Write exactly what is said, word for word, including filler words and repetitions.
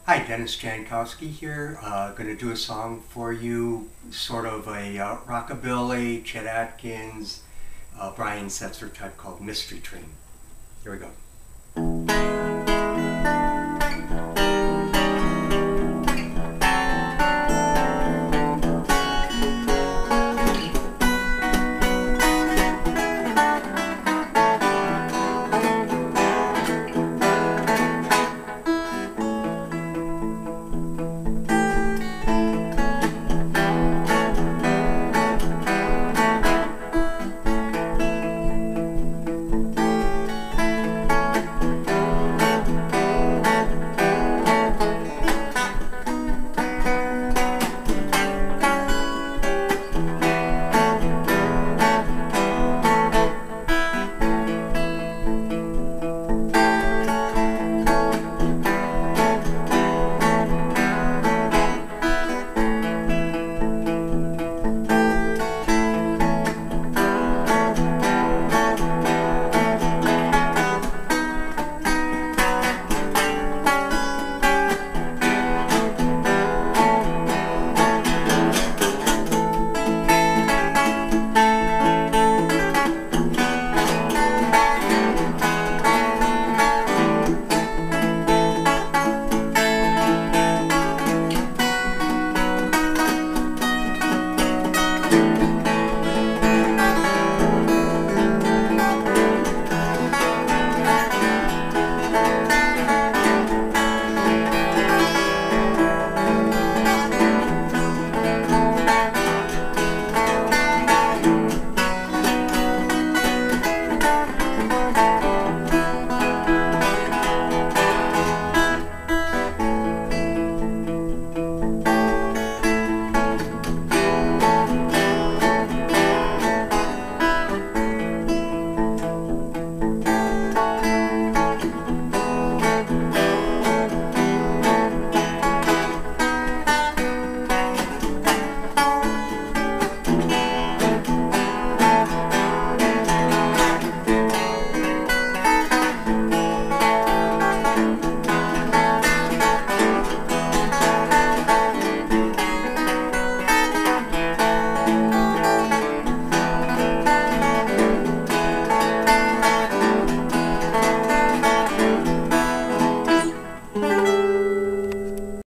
Hi, Dennis Jankowski here. Uh, going to do a song for you, sort of a uh, rockabilly, Chet Atkins, uh, Brian Setzer type called Mystery Train. Here we go.